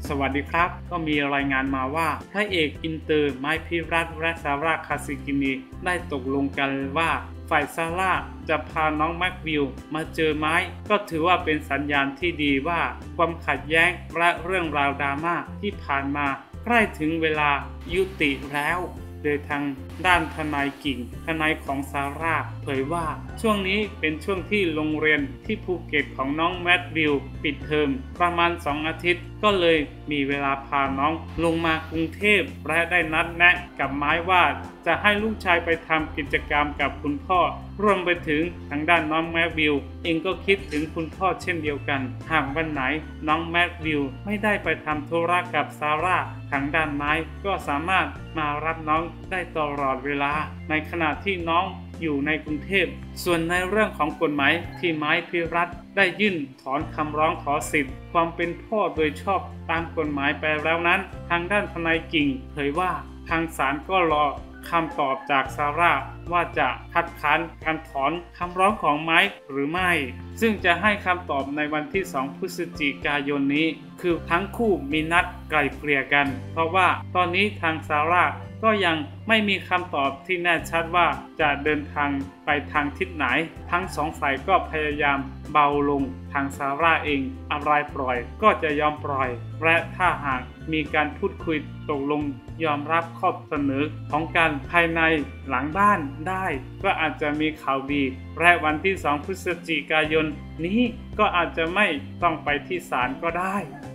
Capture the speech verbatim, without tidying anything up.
สวัสดีครับก็มีรายงานมาว่าพระเอกอินเตอร์ไมค์พิรัตน์และซาร่าคาซิกินีได้ตกลงกันว่าฝ่ายซาร่าจะพาน้องแม็กวิลมาเจอไม้ก็ถือว่าเป็นสัญญาณที่ดีว่าความขัดแย้งและเรื่องราวดราม่าที่ผ่านมาใกล้ถึงเวลายุติแล้วโดยทางด้านทนายกิ่งทนายของซาร่าเผยว่าช่วงนี้เป็นช่วงที่โรงเรียนที่ภูเก็ตของน้องแมทวิลปิดเทอมประมาณสองอาทิตย์ก็เลยมีเวลาพาน้องลงมากรุงเทพและได้นัดแนะกับไม้ว่าจะให้ลูกชายไปทำกิจกรรมกับคุณพ่อรวมไปถึงทางด้านน้องแมทวิลเองก็คิดถึงคุณพ่อเช่นเดียวกันหากวันไหนน้องแมทวิลไม่ได้ไปทำธุระกับซาร่าทางด้านไม้ก็สามารถมารับน้องได้ตลอดเวลาในขณะที่น้องอยู่ในกรุงเทพส่วนในเรื่องของกฎหมายที่ไม้พิรัตน์ได้ยื่นถอนคำร้องขอสิทธิ์ความเป็นพ่อโดยชอบตามกฎหมายไปแล้วนั้นทางด้านทนายกิ่งเผยว่าทางศาลก็รอคำตอบจากซาร่าว่าจะคัดค้านการถอนคำร้องของไม้หรือไม่ซึ่งจะให้คำตอบในวันที่สองพฤศจิกายนนี้คือทั้งคู่มีนัดไกล่เกลี่ยกันเพราะว่าตอนนี้ทางซาร่าก็ยังไม่มีคำตอบที่แน่ชัดว่าจะเดินทางไปทางทิศไหนทั้งสองฝ่ายก็พยายามเบาลงทางซาร่าเองอะไรปล่อยก็จะยอมปล่อยและถ้าหากมีการพูดคุยตกลงยอมรับข้อเสนอของการภายในหลังบ้านได้ก็อาจจะมีข่าวดีและวันที่สองพฤศจิกายนนี้ก็อาจจะไม่ต้องไปที่ศาลก็ได้